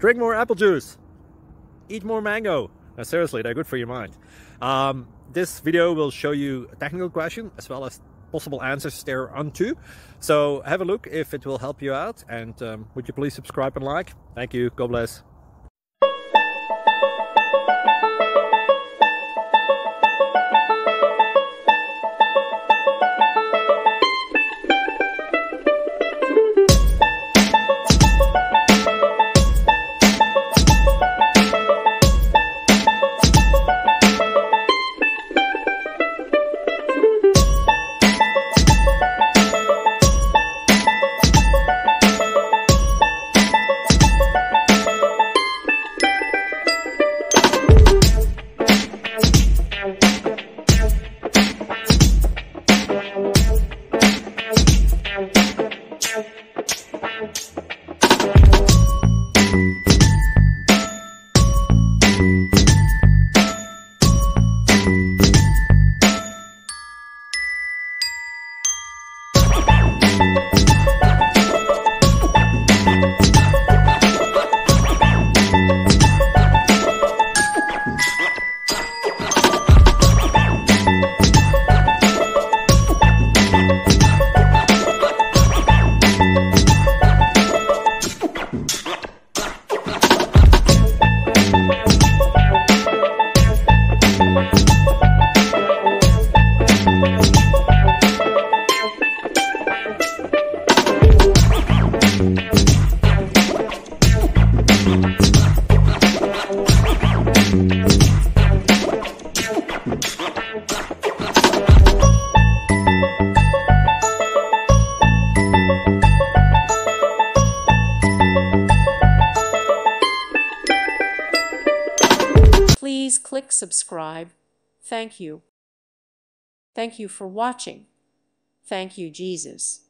drink more apple juice, eat more mango. Now, seriously, they're good for your mind. This video will show you a technical question as well as possible answers thereunto. So have a look if it will help you out, and would you please subscribe and like? Thank you. God bless. Please click subscribe. Thank you. Thank you for watching. Thank you, Jesus.